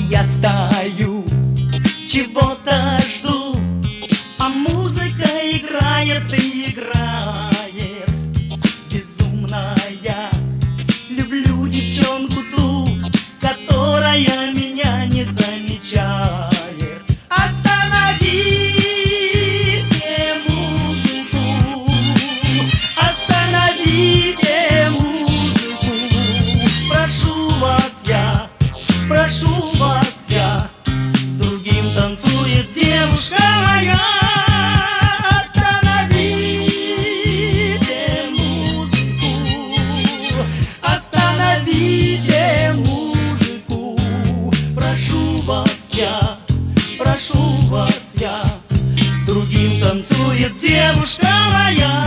я стою, чего-то жду, а музыка играет и играет. Безумная, люблю девчонку ту, которая меня не замечает. Остановите музыку, остановите музыку. Прошу вас я, с другим танцует девушка моя. Остановите музыку, остановите музыку. Прошу вас я, с другим танцует девушка моя.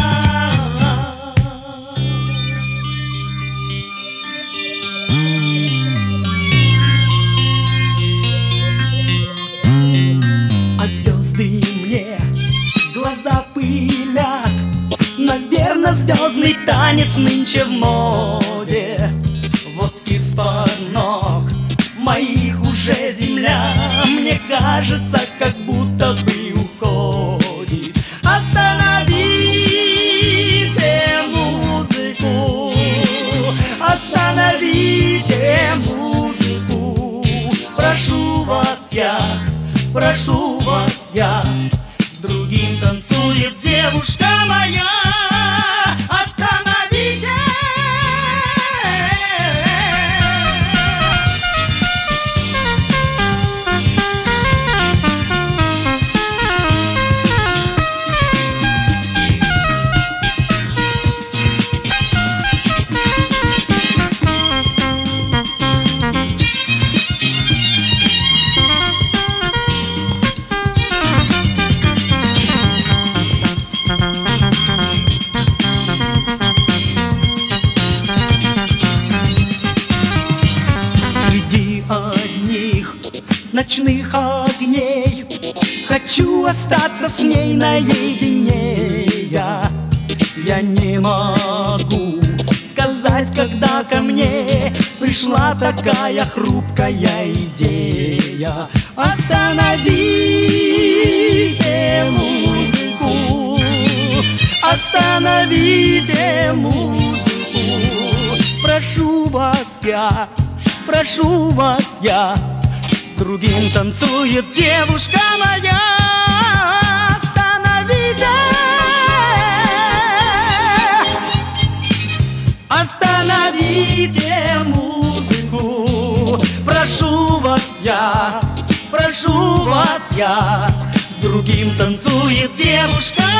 А звезды мне глаза пылят, наверно, звездный танец нынче в моде. Вот из-под ног моих уже земля, мне кажется, как будто бы уходит. Остановите музыку, остановите музыку. Прошу вас я, с другим танцует девушка моя. Остановите. Среди одних ночных огней хочу остаться с ней наедине. Я не могу сказать, когда ко мне пришла такая хрупкая идея. Остановите музыку, остановите музыку. Прошу вас я, с другим танцует девушка моя. Остановите музыку. Прошу вас я, с другим танцует девушка